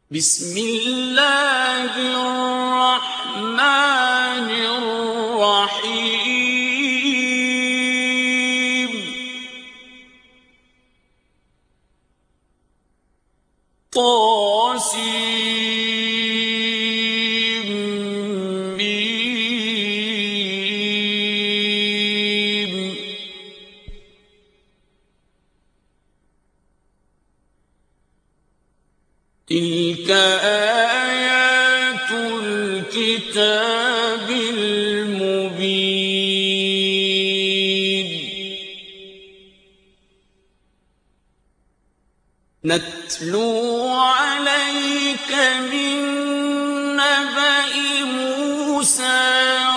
بسم الله الرحمن الرحيم طاسيم تلك آيات الكتاب المبين نتلو عليك من نبأ موسى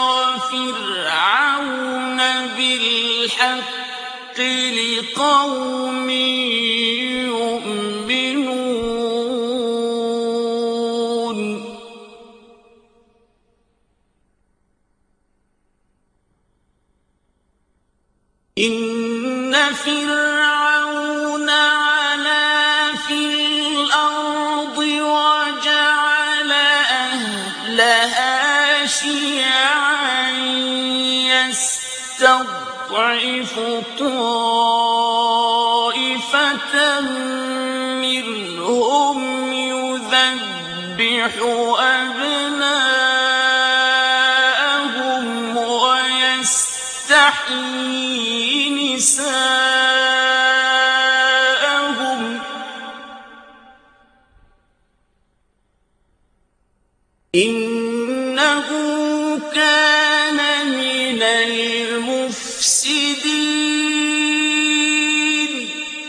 وفرعون بالحق لقوم إن فرعون علا في الأرض وجعل أهلها شيعا يستضعف طائفة منهم يذبح أبناءهم ويستحيي نساءهم إنه كان من المفسدين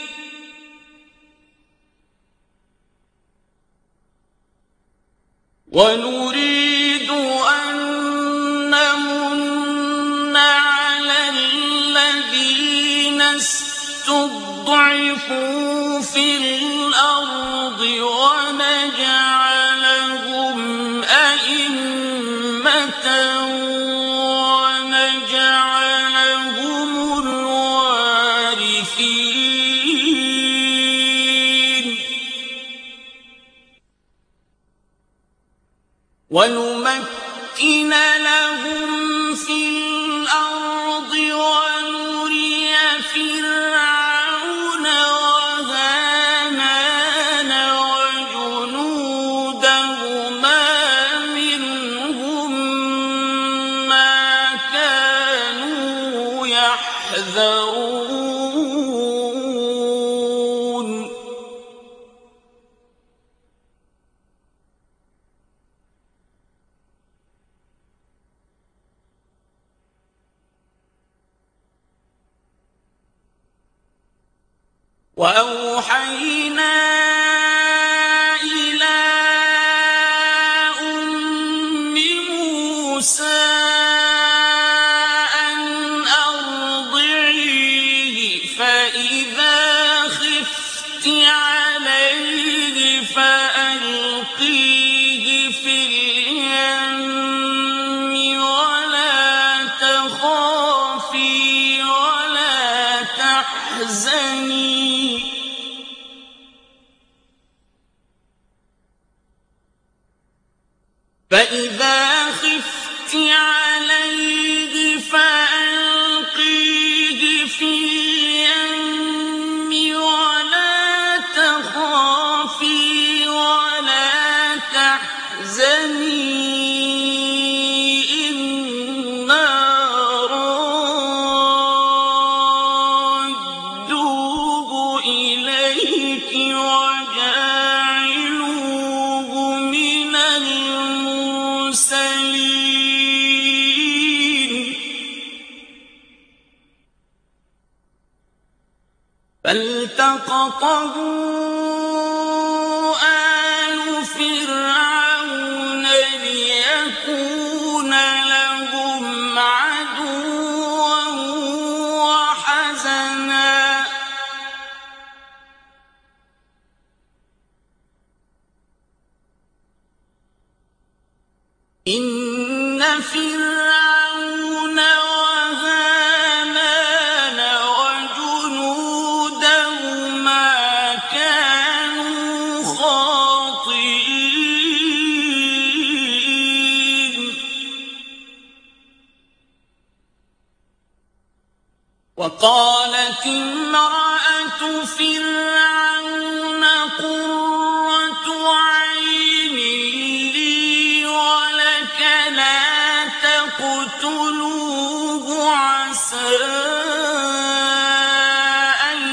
ونريد أن نمن على الذين استضعفوا في الأرض ونجعلهم أئمة ونجعلهم الوارثين ونمكن لهم في الأرض ونري فرعون وهامان وجنودهما منهم ما كانوا يحذرون وأوحينا إلى أم موسى أن أرضعيه فإذا خفت عليه فألقيه في اليم ولا تخافي ولا تحزني فإذا خفت عليه فألقيه في اليم ولا تخافي ولا تحزني إنا رادوه إليك وجاعلوه من المرسلين فالتقطه آل فرعون ليكون لهم عدوا وحزنا إن فرعون وهامان وجنودهما كانوا خاطئين وقالت امرأة فرعون قرة عين لي ولك لا تقتلوه عسى أن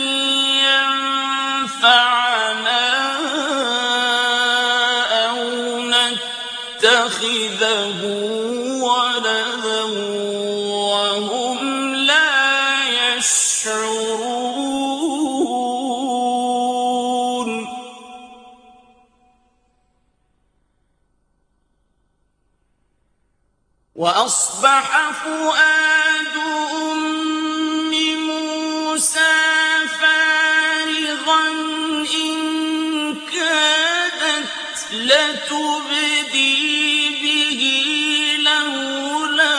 ينفعنا أو نتخذه ولدا وهم لا يشعرون. وأصبح فؤاد أم موسى فارغا إن كادت لتبدي به لولا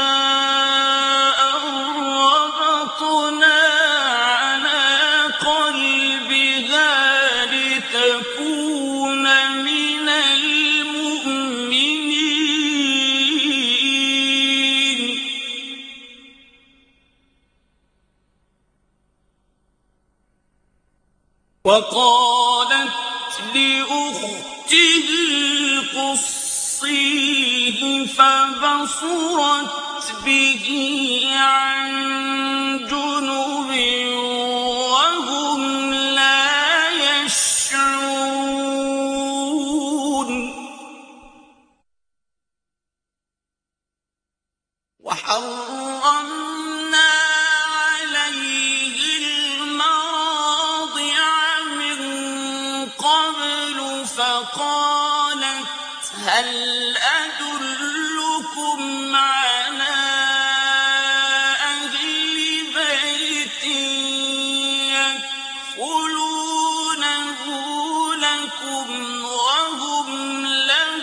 أن ربطنا على قلبها لتكون من المؤمنين. وقالت لأخته قصيه فبصرت به عن جنب وهم لا يشعرون. وحرمنا عليه المراضع من قبل فقالت هل أدلكم على أهل بيت يكفلونه لكم وهم له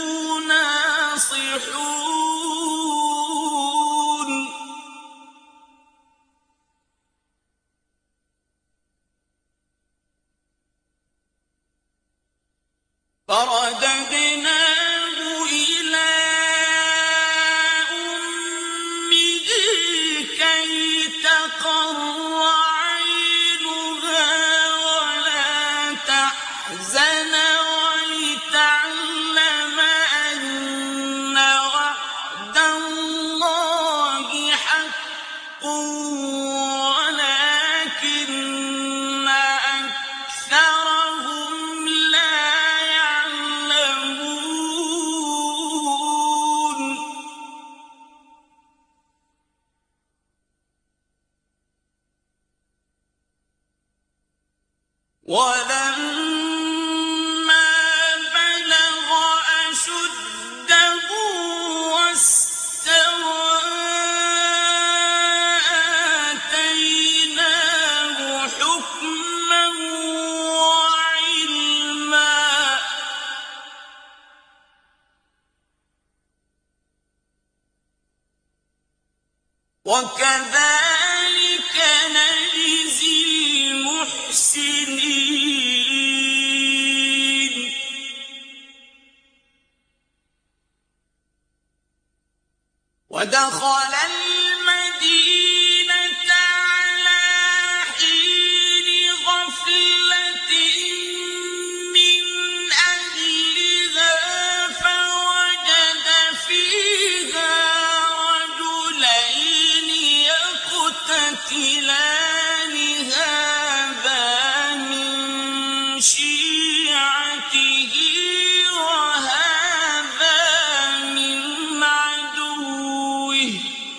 ناصحون. فرددناه إلى أمه كي تقر عينها ولا تحزن ولتعلم أن وعد الله حق ولكن أكثرهم لا يعلمون. ولما بلغ أشده واستوى آتيناه حكما وعلما. وكذلك نجزي المحسنين. ودخل المدينة على حين غفلة من أهلها فوجد فيها رجلين يقتتلان هذا من شيعته وهذا من عدوه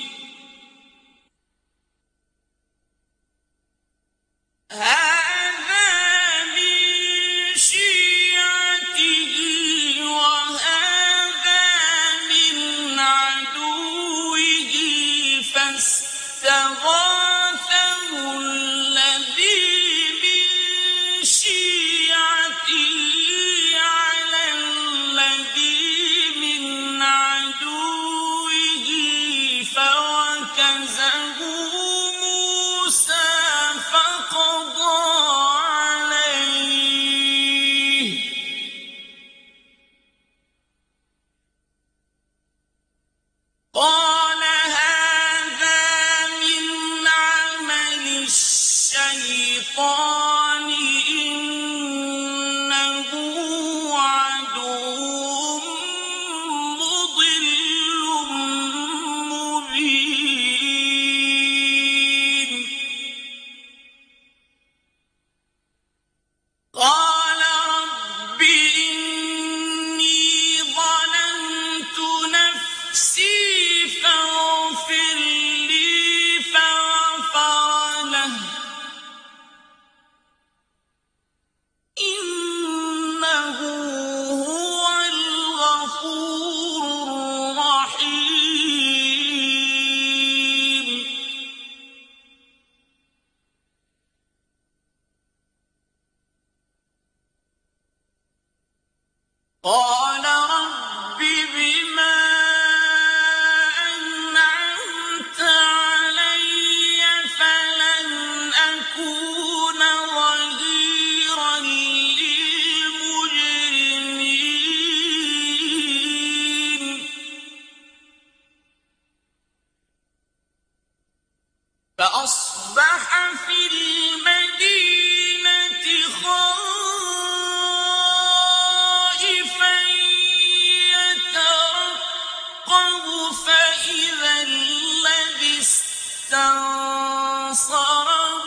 قال رب بما أنعمت علي فلن أكون ظهيرا للمجرمين فأصبح في المدينة خائفا يترقب فإذا الذي استنصره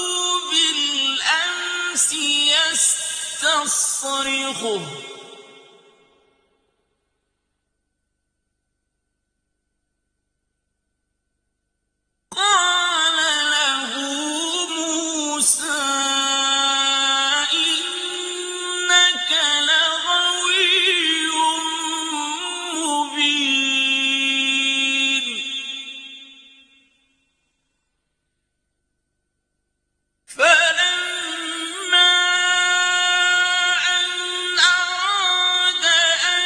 بالأمس يستصرخه قال له موسى إنك لغوي مبين فلما أن أراد أن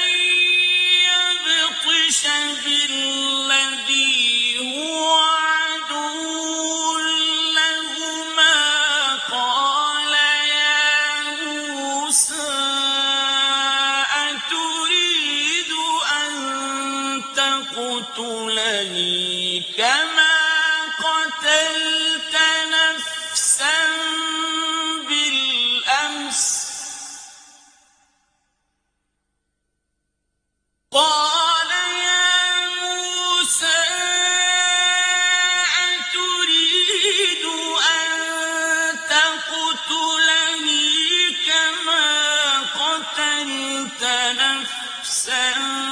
يبطش بالذي هو عدو لهما قال يا موسى أتريد أن تقتلني كما قتلت نفسا بالأمس قال يا موسى أتريد أن تقتلني كما قتلت نفسا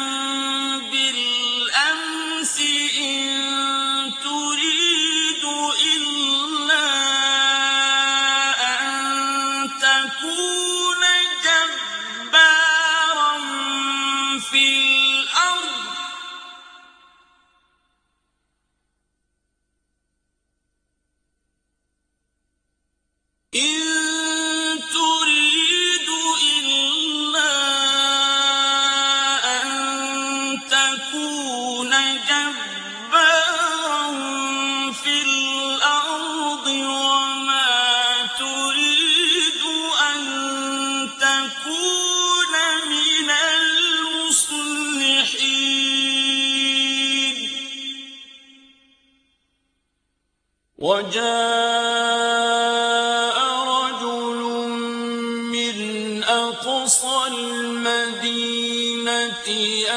بالأمس إن تريد إلا أن تكون جبارا في الأرض إن تريد إلا أن تكون جبارا في الأرض وما تريد أن تكون من المصلحين وجاء رجل من أقصى المدينة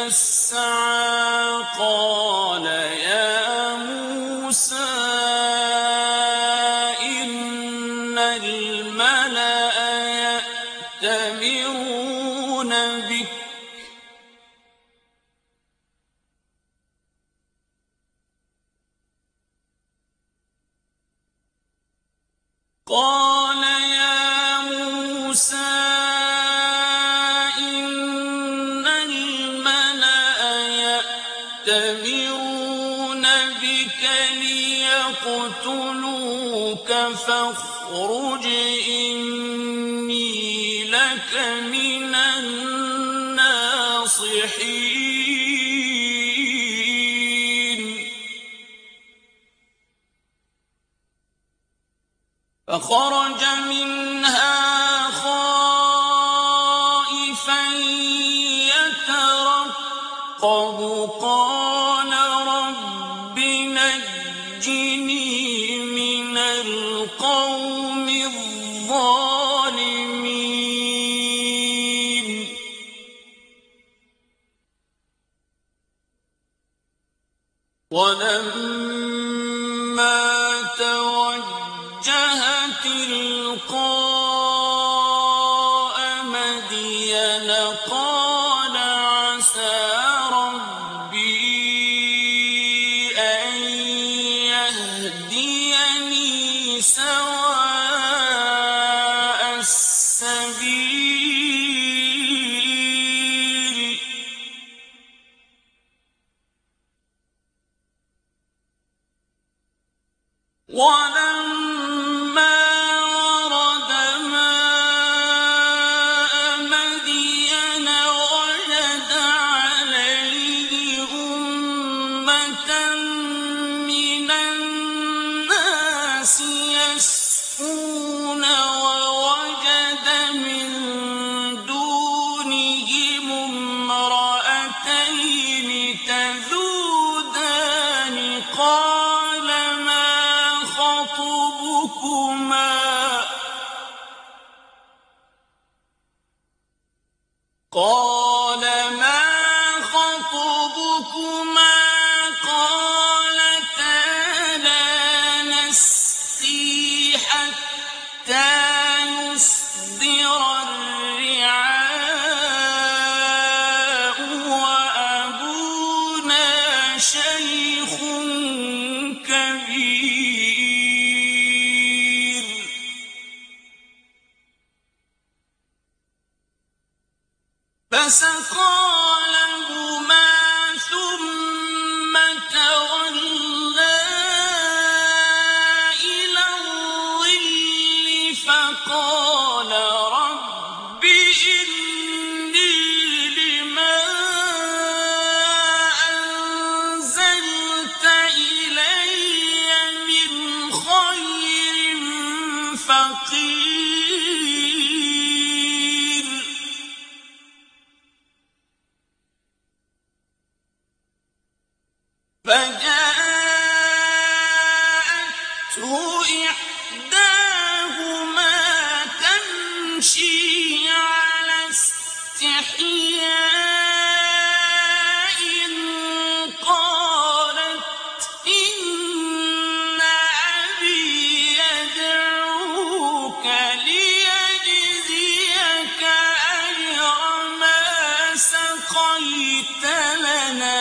يسعى قال يا موسى إن الملأ يأتمرون بك قال يا موسى إن الملأ يأتمرون بك ليقتلوك فاخرج إني لك من الناصحين فخرج منها خائفا يترقب قال رب نجني من القوم الظالمين ولما توجه تلقاء مدين قال عسى ربي أن يهديني سواء السبيل ولما ورد ماء مدين قال ما خطبكما قالتا لا نسقي حتى يصدر الرعاء وأبونا شيخ كبير فسقى لهما ثم تولى إلى الظل فقال رب إني لما أنزلت إلي من خير فقير فجاءته إحداهما تمشي على استحياء قالت إن أبي يدعوك ليجزيك أجر ما سقيت لنا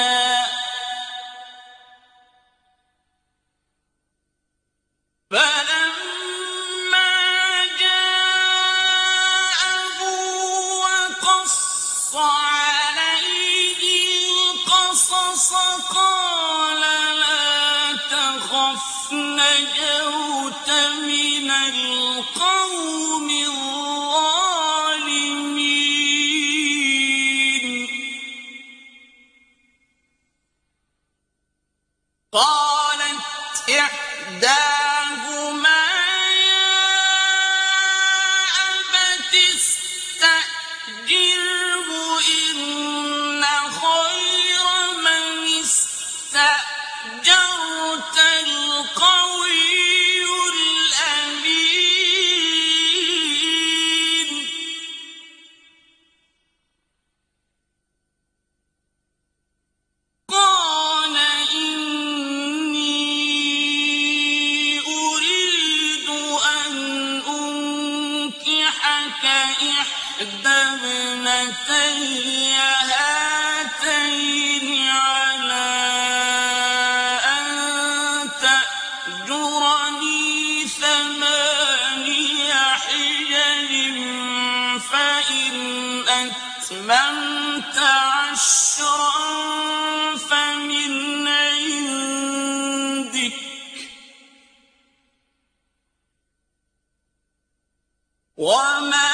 فلما جاءه وقص عليه القصص قال لا تخف نجوت من القوم الظالمين قالت إحداهما يا أبت استأجره إن خير من استأجرت القوي الأمين قال إني أريد أن أنكحك إحدى ابنتي هاتين على أن تأجرني 8 حجج فإن أتممت 10 فمن عندك وما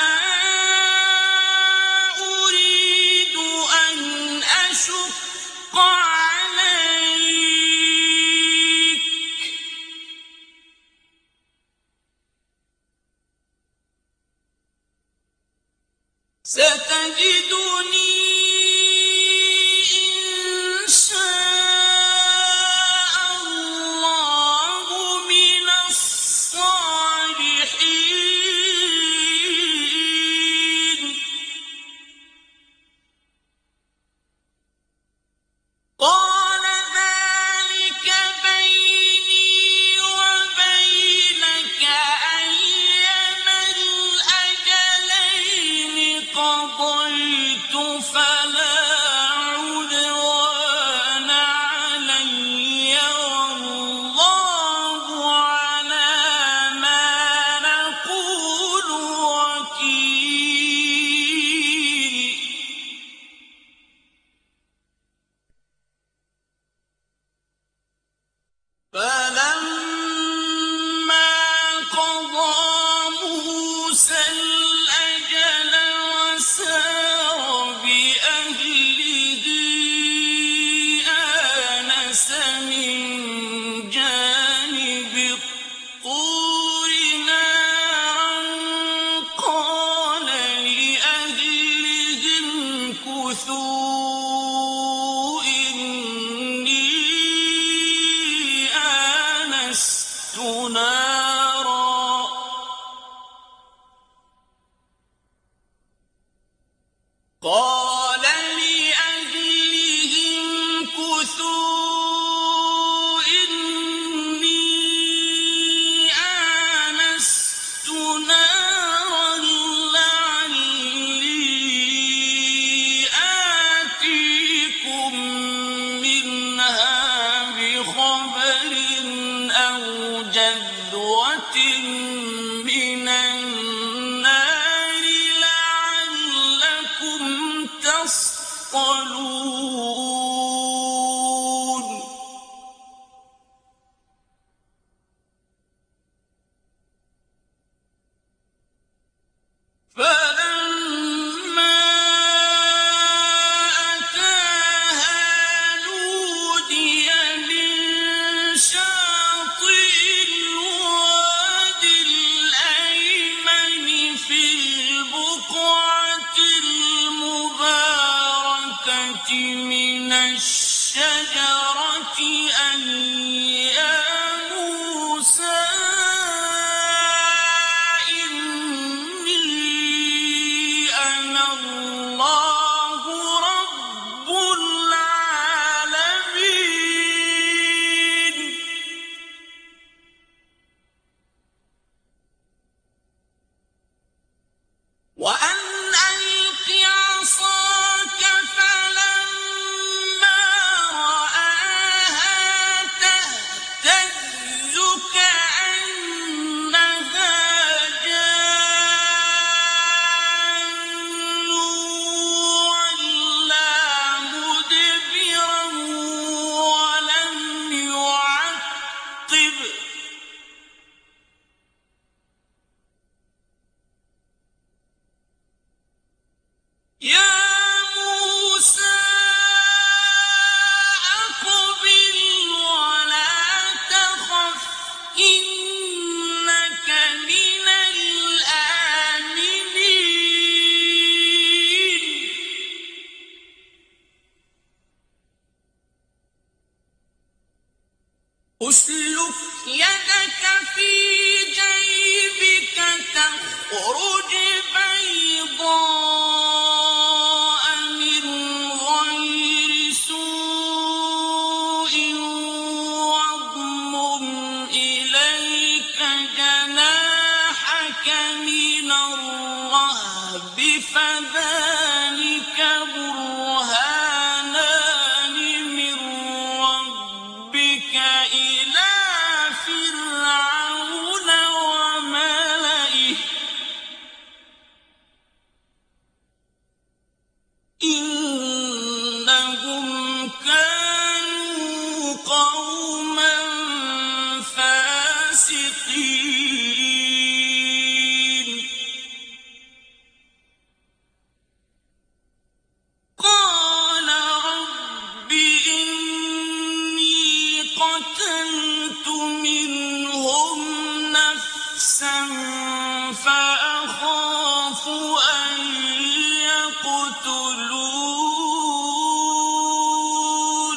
أريد أن أشق عليك ستجدني إن شاء الله من الصالحين قال ذلك بيني وبينك أيما الأجلين قضيت فلا عدوان علي والله على ما نقول وكيل فلما قضى موسى الأجل وسار بأهله آنس من جانب الطور نارا قال لأهلهم كثوا إني آنست نارا قال من النار لعلكم تصطلون فلما أتاها نودي من شاطئ الواد الأيمن في البقعة المباركة من الشجرة أن يا موسى إني أنا الله رب العالمين وأن ألق عصاك فلما رآها تهتز كأنها جان ولا مدبرا ولم يعقب يا موسى أقبل ولا تخف إنك من الآمنين أسلك يدك في جيبك تخرج بيضاء من غير سوء واضمم إليك جناحك من الرهب فذلك برهانان من ربك إلى فرعون وملئه إنهم كانوا قوما فاسقين قال رب إني قتلت منهم نفسا فأخاف أن يقتلون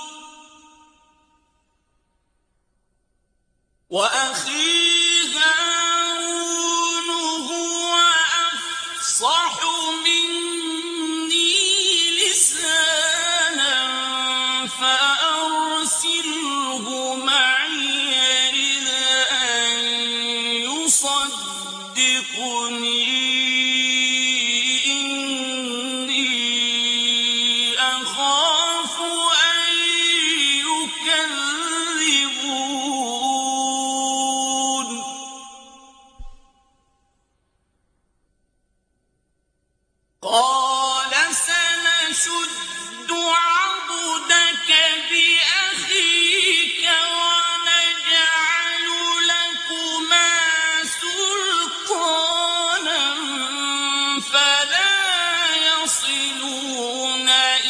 وأخي هارون هو أفصح مني لسانا فأرسله معي يرد أن يصدقني إني أخاف أن يكذبون قال سنشد عضدك بأخيك ونجعل لكما سلطانا فلا يصلون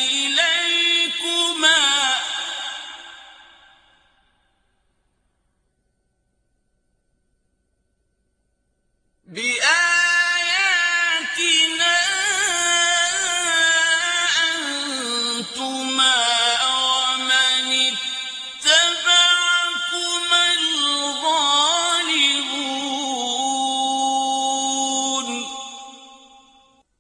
إليكما بآياتنا أنتما ومن اتبعكما الغالبون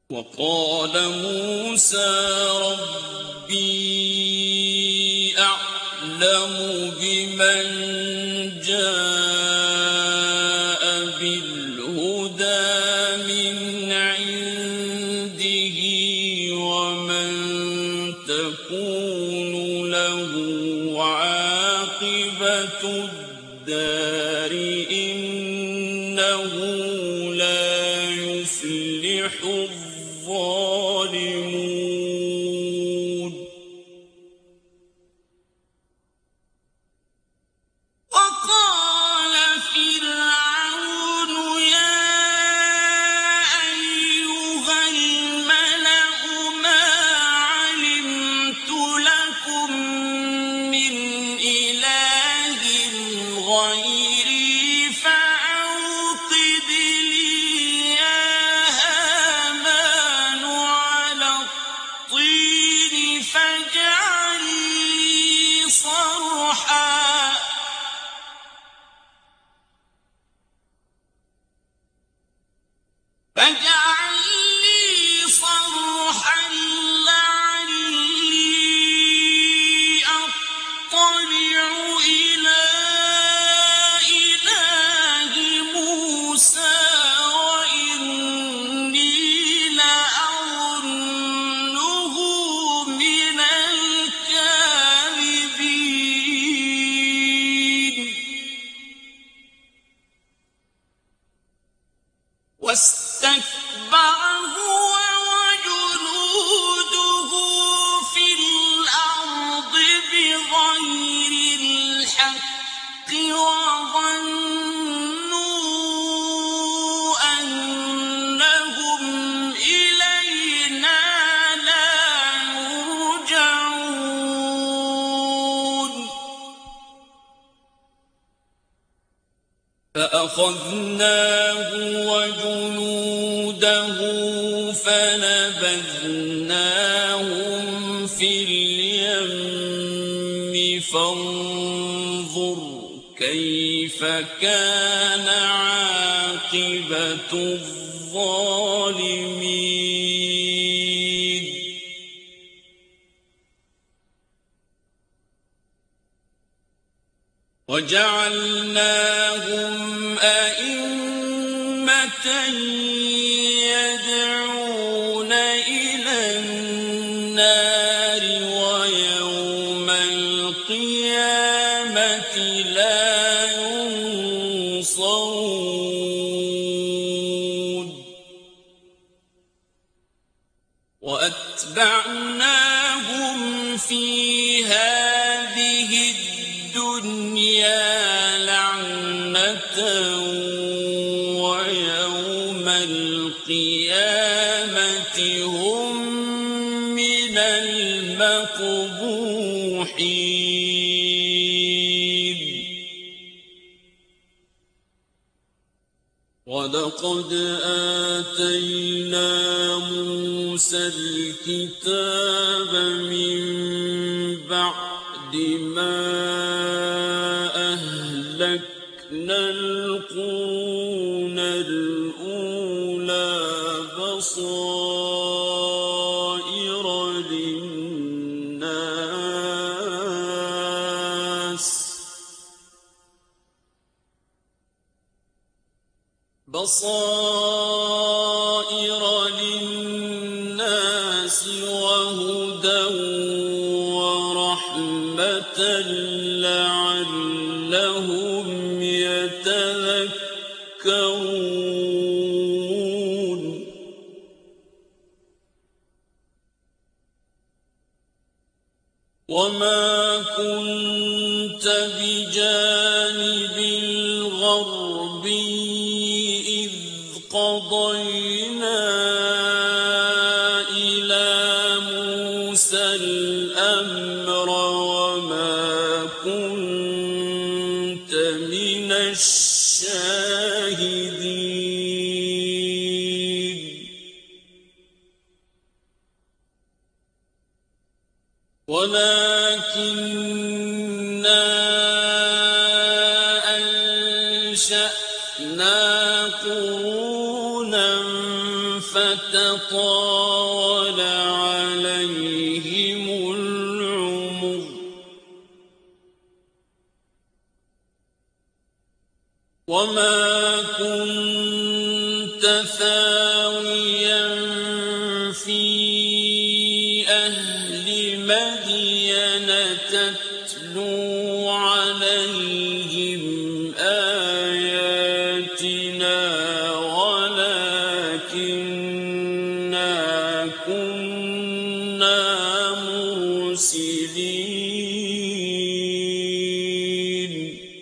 وقال موسى ربي أعلم بمن جاء بالهدى من عنده ومن تكون له عاقبة الدار إنه لا يفلح الظالمون. وقال فرعون يا أيها الملأ ما علمت لكم من إله غيري فأوقد لي يا هامان على الطين فاجعل لي صرحا لعلي أطلع إلى إله موسى وإني لأظنه من الكاذبين. واستكبر هو وجنوده في الأرض بغير الحق وظنوا أنهم إلينا لا يرجعون. فأخذناه وجنوده فنبذناهم في اليم فانظر كيف كان عاقبة الظالمين. وجعلناهم أئمة يدعون إلى النار ويوم القيامة لا ينصرون. وأتبعناهم في هذه الدنيا لعنة ويوم القيامة هم من المقبوحين. ولقد آتينا موسى الكتاب من بعد ما أهلكنا القرون الأولى بصائر للناس وهدى ورحمة لعلهم يتذكرون. وما كنت بجانب الغربي إذ قضينا إلى موسى الأمر وما كنت من الشاهدين. ولكننا أنشأنا قرونا فتطاول عليهم العمر وما كنت ثاويا في أهل مدين تتلو عليهم آياتنا ولكننا كنا مرسلين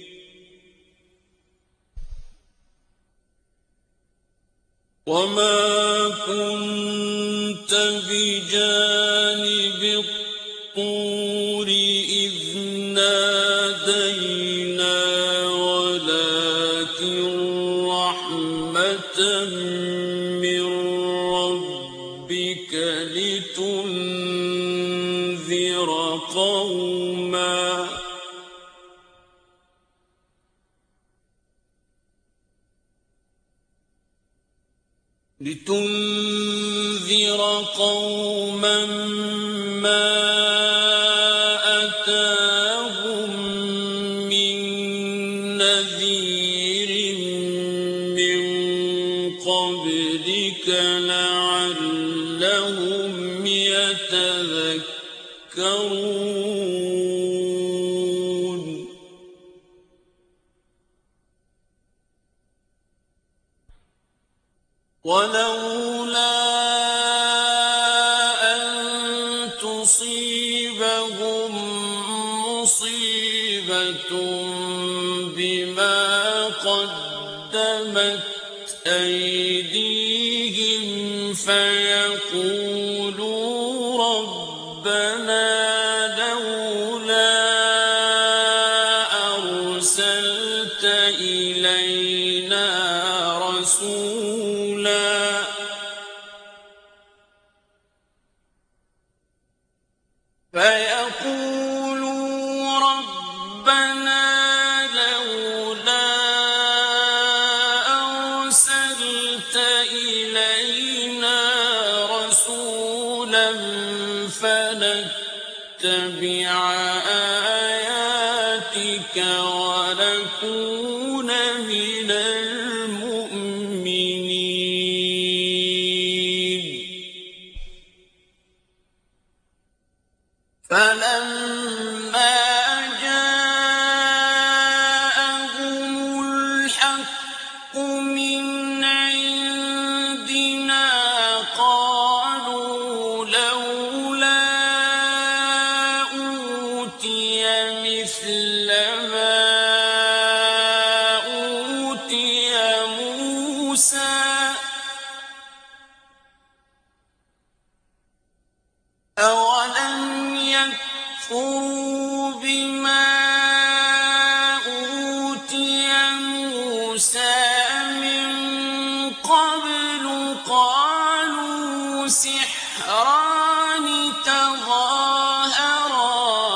وما كنت بجانب الطور إذ نادينا ولكن رحمة من ربك لتنذر قوما ما أتاهم من نذير من قبلك لعلهم يتذكرون ولولا أن تصيبهم مصيبة بما قدمت أيديهم فيقولوا ربنا لولا أرسلت إلينا رسولا فنتبع آياتك ونكون من المؤمنين فلما جاءهم الحق من عندنا قالوا لولا أوتي مثل ما أوتي موسى أولم يكفروا بما أوتي موسى من قبل قالوا سحران تظاهرا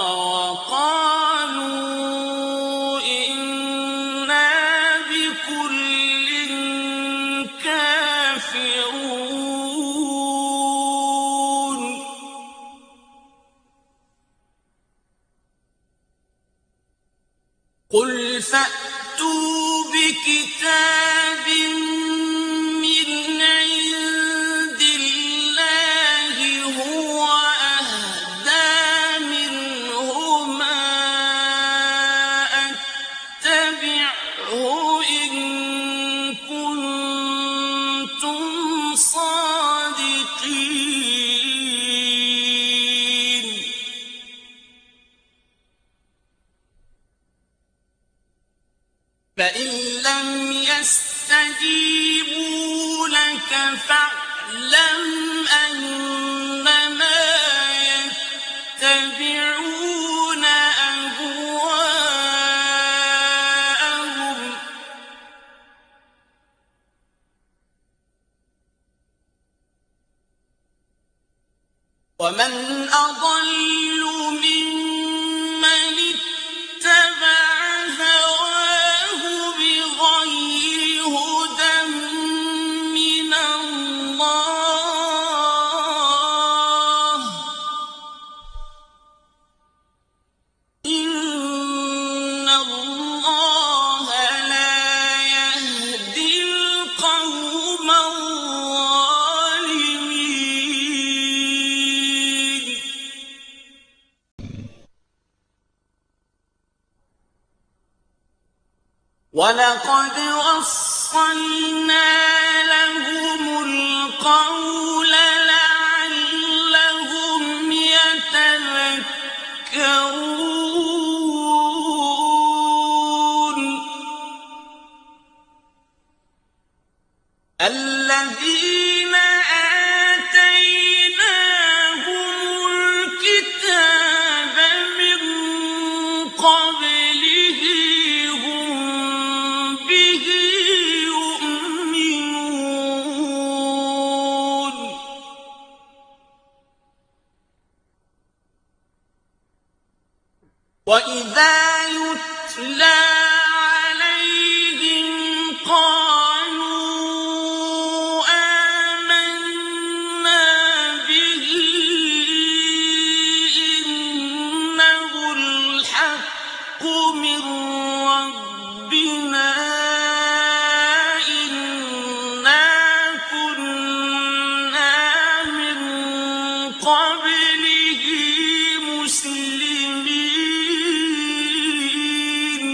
وقالوا إنا بكل كافرون قل فأتوا بكتاب من عند الله هو أهدى منهما أتبعه إن كنتم صادقين فإن لم يستجيبوا لك فاعلم أنما يتبعون أهواءهم ومن أضل ممن اتبع هواه بغير هدى من الله وَلَقَدْ وَصَّلْنَا لَهُمُ الْقَوْلَ لَعَلَّهُمْ يَتَذَكَّرُونَ الَّذِينَ آتَيْنَاهُمُ الْكِتَابَ مِن قَبْلِهِ هُم بِهِ يُؤْمِنُونَ وَإِذَا يُتْلَىٰ عَلَيْهِمْ قَالُوا آمَنَّا بِهِ إِنَّهُ الْحَقُّ مِن رَّبِّنَا إِنَّا كُنَّا مِن قَبْلِهِ مُسْلِمِينَ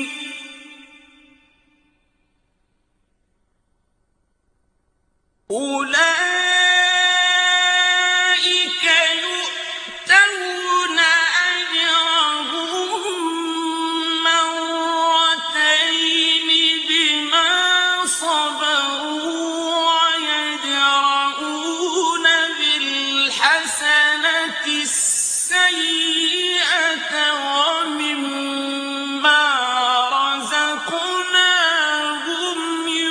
أُولَٰئِكَ يُؤْتَوْنَ أَجْرَهُم مَّرَّتَيْنِ بِمَا صَبَرُوا وَيَدْرَءُونَ بِالْحَسَنَةِ السَّيِّئَةَ وَمِمَّا رَزَقْنَاهُمْ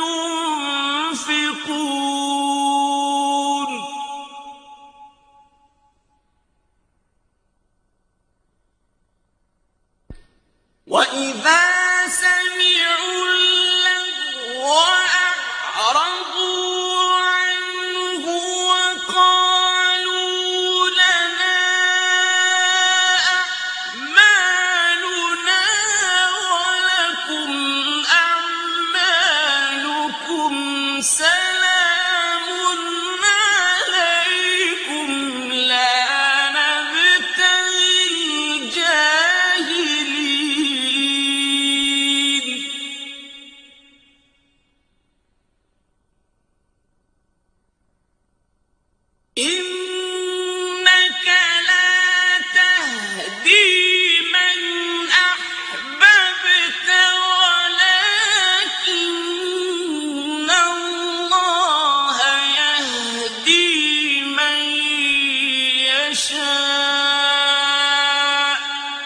يُنفِقُونَ وَإِذَا سَمِعُوا اللَّغْوَ أَعْرَضُوا عَنْهُ وَقَالُوا لَنَا أَعْمَالُنَا وَلَكُمْ أَعْمَالُكُمْ سَلَامٌ عَلَيْكُمْ لَا نَبْتَغِي الْجَاهِلِينَ إِنَّكَ لَا تَهْدِي مَنْ أَحْبَبْتَ وَلَٰكِنَّ اللَّهَ يَهْدِي مَن يَشَاءُ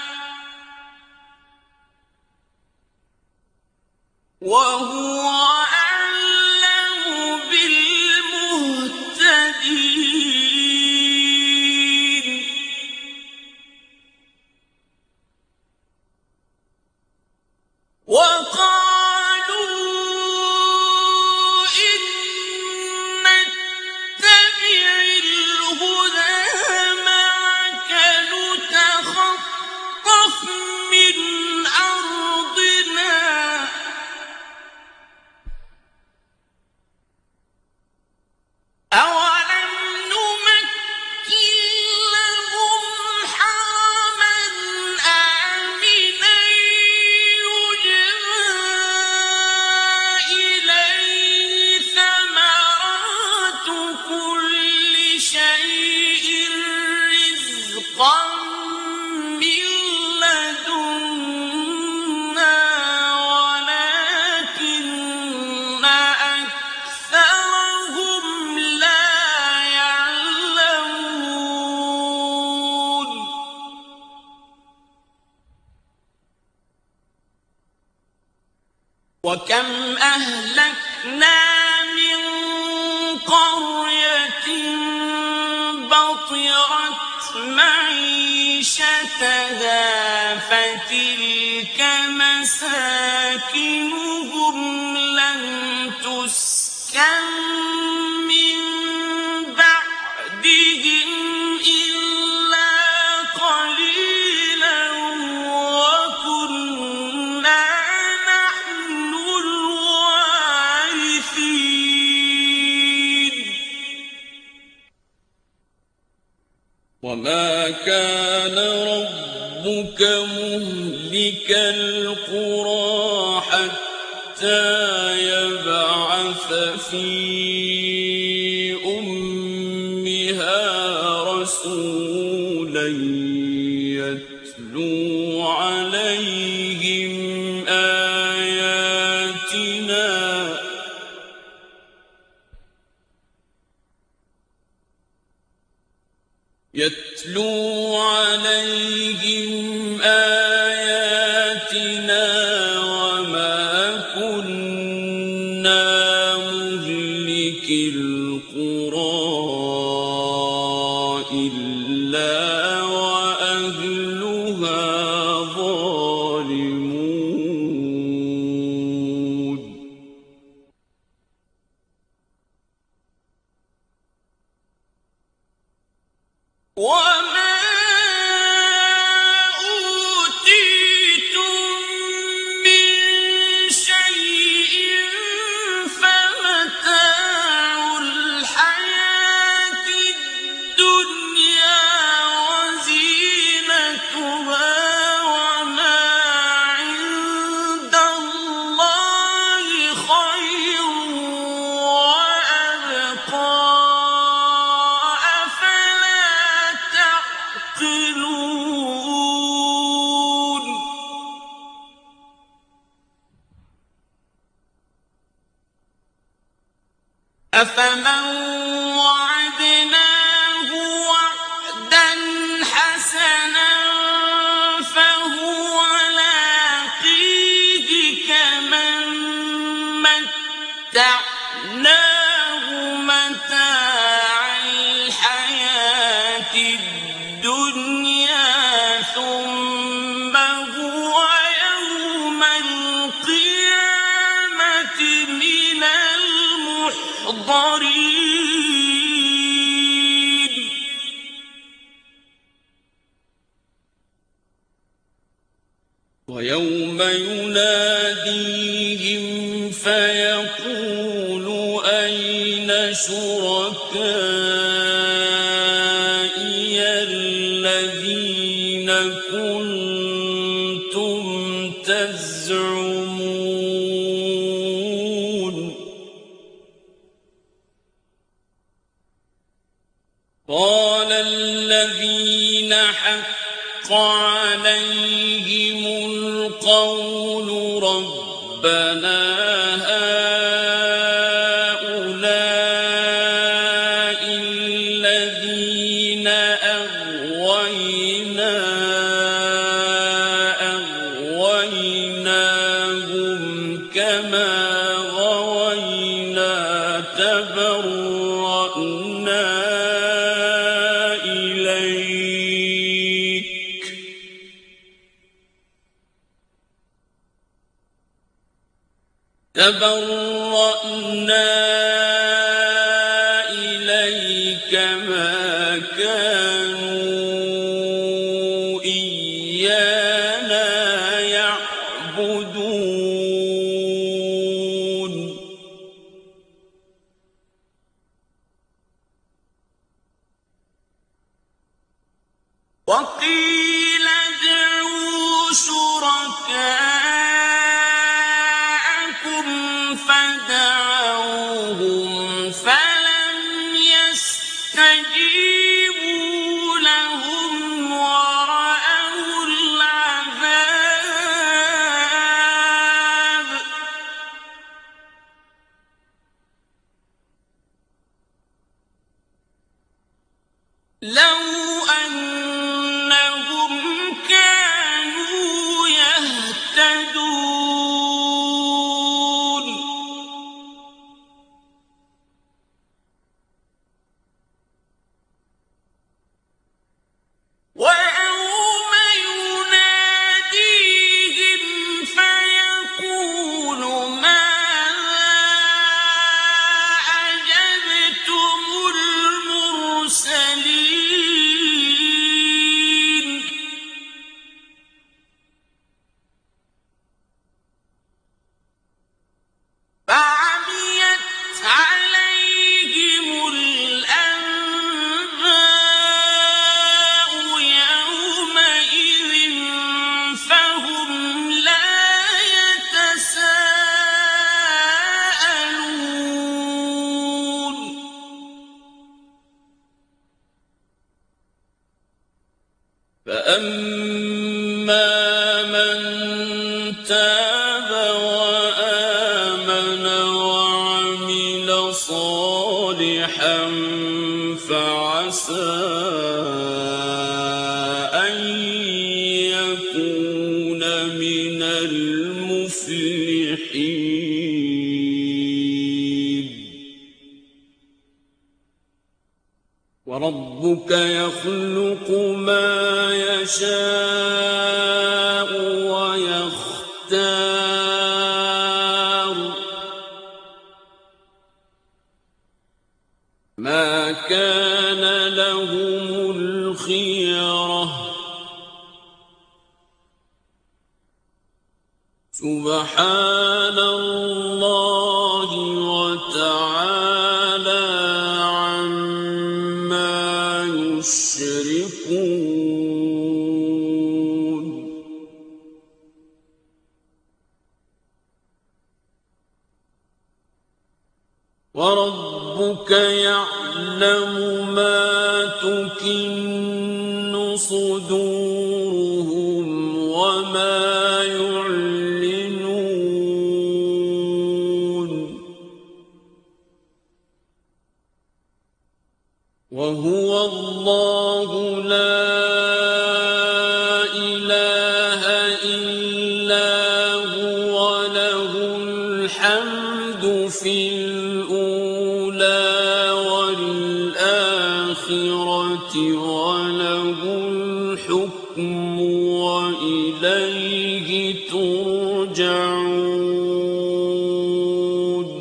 وَهُوَ أَعْلَمُ بِالْمُهْتَدِينَ وَقَالُوا إِن نَّتَّبِعِ الْهُدَىٰ مَعَكَ نُتَخَطَّفْ مِنْ أَرْضِنَا أَوَلَمْ نُمَكِّن لَّهُمْ حَرَمًا آمِنًا يُجْبَىٰ إِلَيْهِ ثَمَرَاتُ كُلِّ شَيْءٍ رِّزْقًا مِّن لَّدُنَّا وَلَٰكِنَّ أَكْثَرَهُمْ لَا يَعْلَمُونَ وَكَمْ أَهْلَكْنَا مِن قَرْيَةٍ بَطِرَتْ مَعِيشَتَهَا فَتِلْكَ مَسَاكِنُهُمْ لَمْ تُسْكَن مِّن بَعْدِهِمْ إِلَّا قَلِيلًا وَكُنَّا نَحْنُ الْوَارِثِينَ وَمَا كَانَ رَبُّكَ مُهْلِكَ الْقُرَىٰ حَتَّىٰ يبعث في أمها رسولا يتلو عليهم آياتنا وما كنا مهلكي القرى إلا وأهلها ظالمون وما أوتيتم من شيء فمتاع الحياة الدنيا وزينتها وما عند الله خير وأبقى أفمن وعدناه وعدا حسنا فهو لاقيه كمن متعناه متاع الحياة الدنيا ثم هو يوم القيامة من المحضرين ويوم يناديهم فيقول أين شركائي الذين كنتم تزعمون قال الذين حق عليهم القول ربنا هؤلاء الذين أغويناهم كما غوينا تبرأنا إليك ما كانوا إيانا يعبدون وقيل ادعوا شركاءكم فدعوهم فلم يستجيبوا لهم ورأوا العذاب لو أنهم كانوا يهتدون صالحا فعسى أن يكون من المفلحين وربك يخلق ما يشاء ويختار ما كان لهم الخيرة سبحان الله وتعالى عما يشركون وربك يعلم ما تكن صدورهم وما يعلنون وهو الله لا إله إلا هو له الحمد في وله الحكم وإليه ترجعون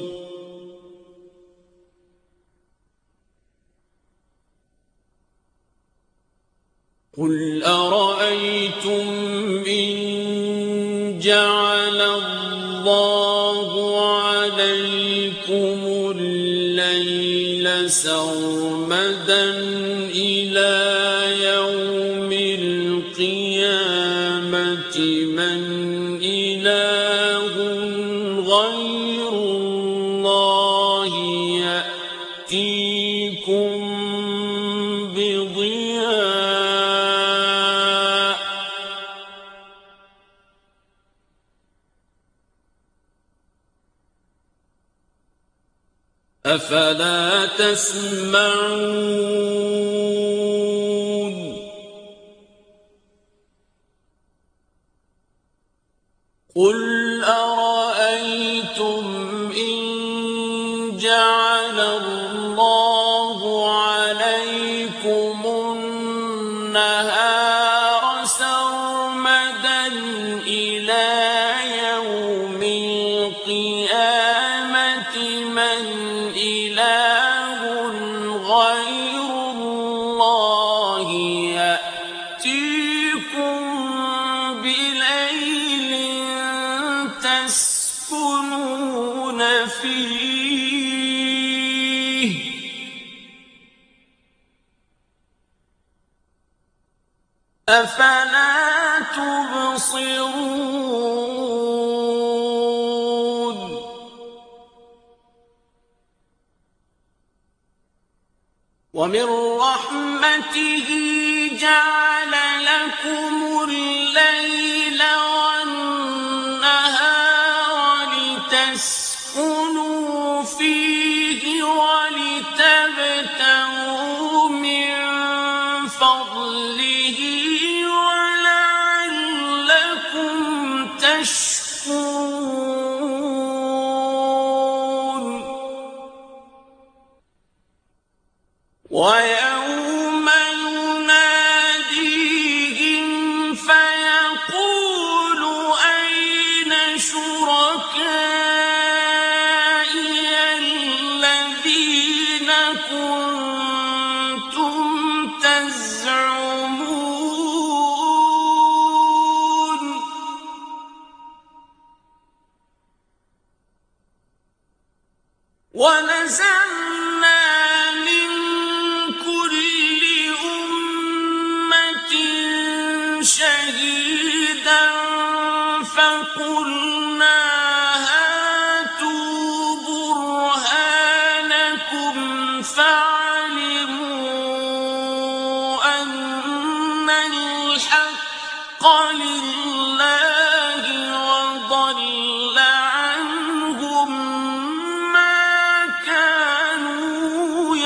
قل أرأيتم إن جعل الله عليكم الليل سرمدا إلى يوم القيامة من إله غير الله يأتيكم بضياء أفلا تسمعون قل أرأيتم إن جعل الله عليكم النهار سرمدا إلى يوم القيامة من إله غير الله يأتيكم بليل تسكنون فيه أفلا تبصرون ومن رحمته جعل لكم الليل والنهار لتسكنوا فيه ولتبتغوا من فضله ولعلكم تشكرون ويوم يناديهم فيقول أين شركائي الذين كنتم تزعمون ونزعنا من كل أمة شهيدا فقلنا هاتوا برهانكم فعلموا أن الحق لله وضل عنهم ما كانوا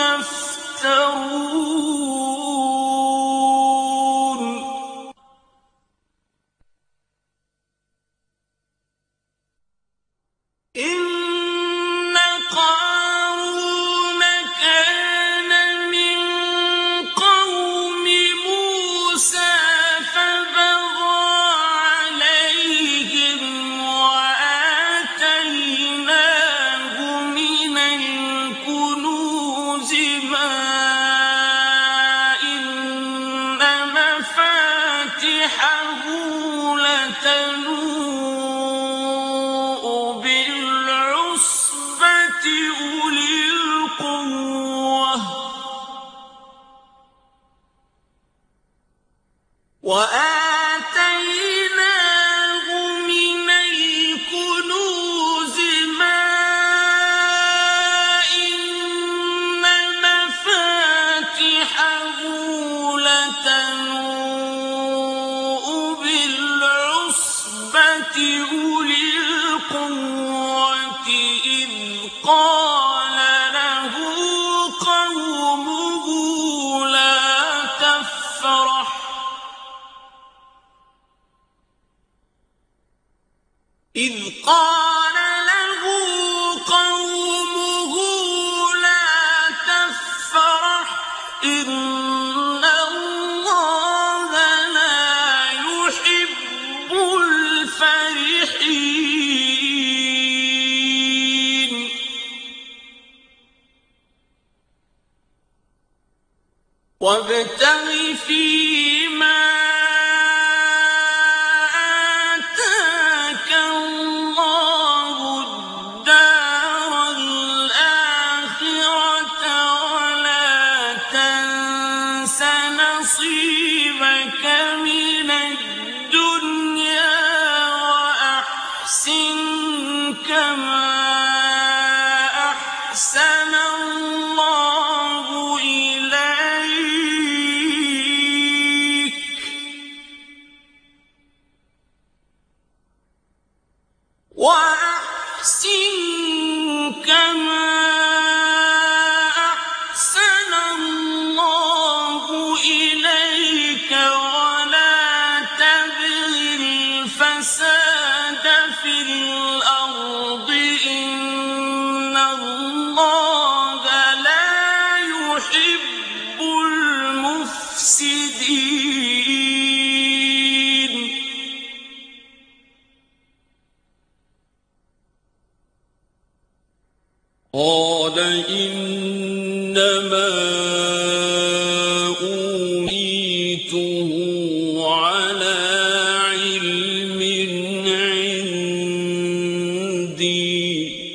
أولي القوة وآتيناه من الكنوز ما إن مفاتحه لتنوء بالعصبة أولي القوة إذ قال له قومه لا تفرح إن الله لا يحب الفرحين وابتغ فيما آتاك الله الدار الآخرة ولا تنس نصيبك من الدنيا وأحسن كما أحسن الله إليك ولا تبغ الفساد في الأرض إن الله لا يحب المفسدين قال إنما أوتيته على علم عندي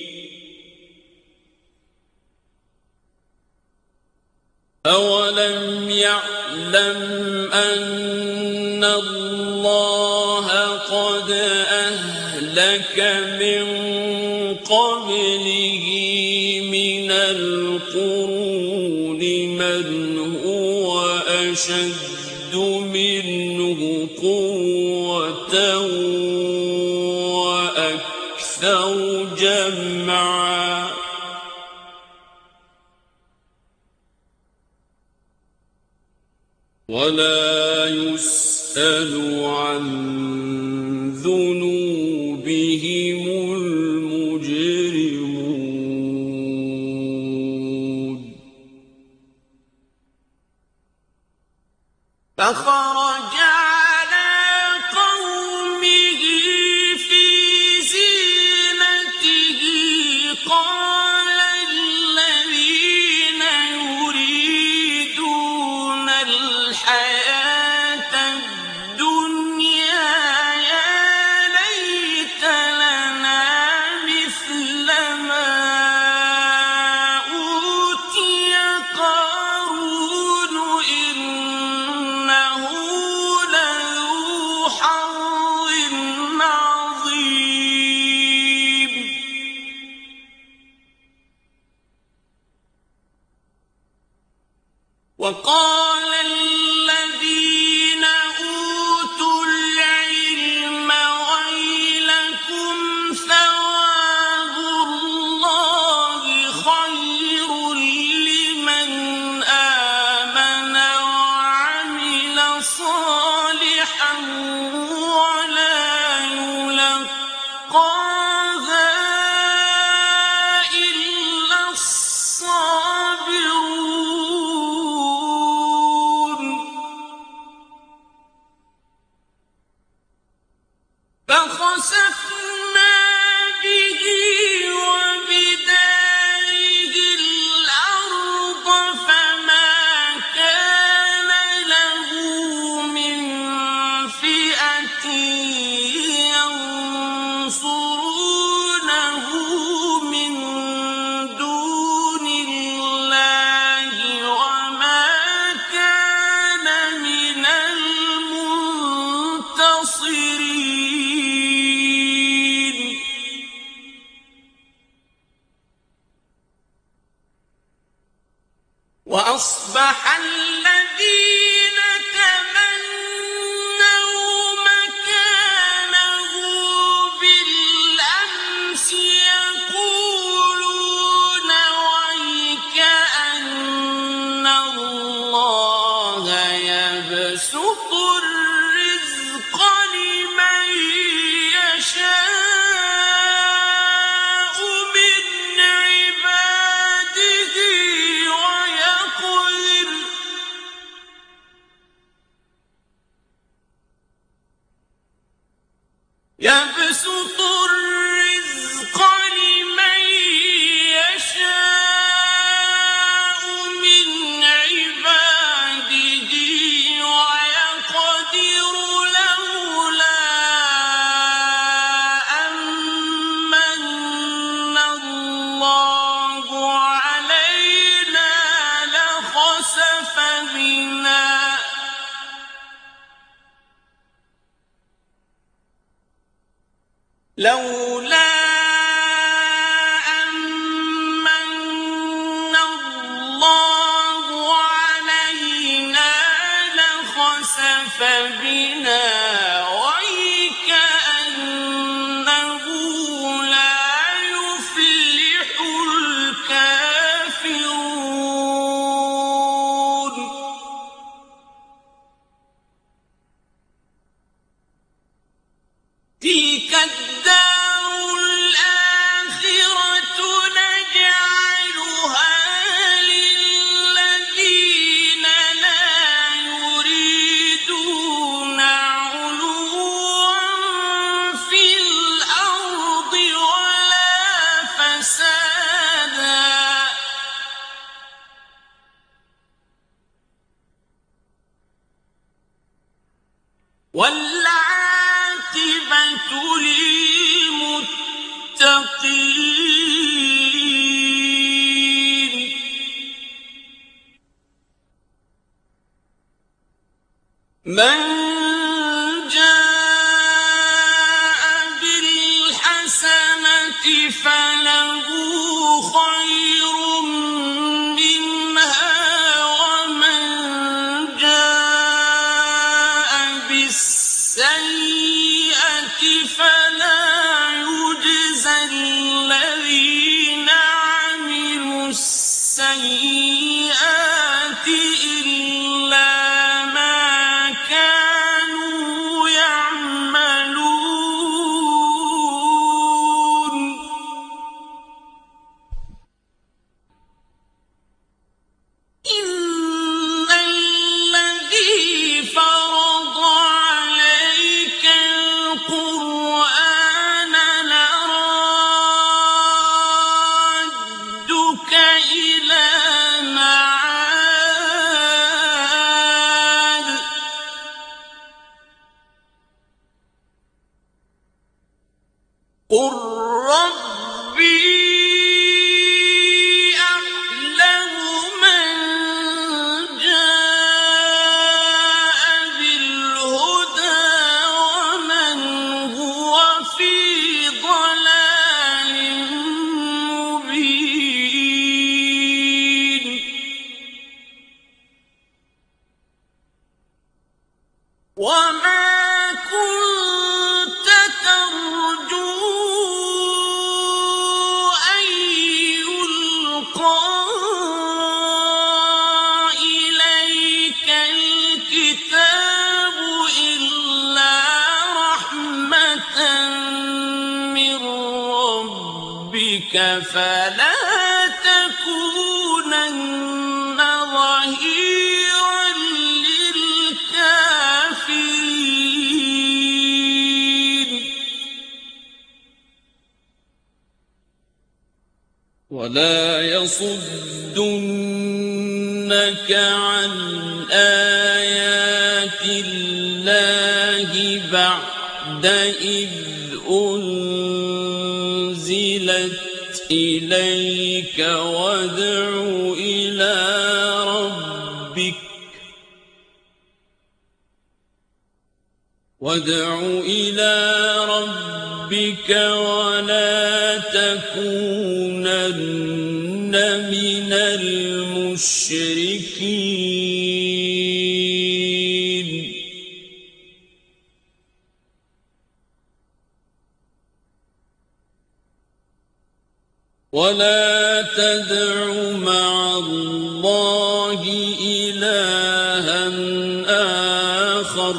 أولم يعلم أن الله قد أهلك من قبله من القرون من هو أشد منه قوة وأكثر جمعا ولا يسأل عن ذنوبهم المجرمون فخرج على قومه في زينته قال الذين يريدون الحياة الدنيا يا ليت لنا مثل ما أوتي قارون إنه لذو حظ عظيم وقال الذين أوتوا العلم ويلكم ثواب الله خير لمن آمن وعمل صالحا ولا يلقاها إلا الصابرون أصبح الذين تمنوا مكانه بالأمس يقولون ويكأن الله يبسط الرزق لمن يشاء من عباده ويقدر يبسط الرزق لمن يشاء من عباده ويقدر لولا أمن الله علينا لخسف بنا لولا أمن الله علينا لخسف بنا ويكأنه لا يفلح الكافرون تلك الدار الآخرة نجعلها للذين لا يريدون علوا في الأرض ولا فسادا والعاقبة للمتقين من جاء بالحسنة فله خير منها ومن جاء بالسيئة فلا يجزى الذين عملوا السيئات إلا ما كانوا يعملون إن الذي فرض عليك القرآن لرادك إلى معاد قل ربي أعلم من جاء بالهدى ومن هو في ضلال مبين وما كنت ترجو أن يلقى إليك الكتاب إلا رحمة من ربك فلا تكونن ظهيرا للكافرين ولا يصدنك عن آيات الله بعد إذ أنزلت إليك وادع إلى ربك ولا تكونن من المشركين المشركين ولا تدع مع الله إلها آخر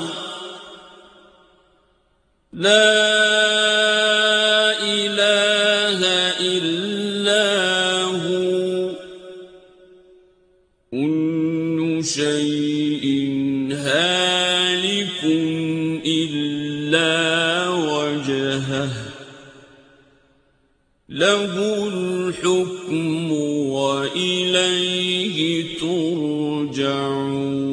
لا إله إلا هو كل شيء هالك إلا وجهه له الحكم وإليه ترجعون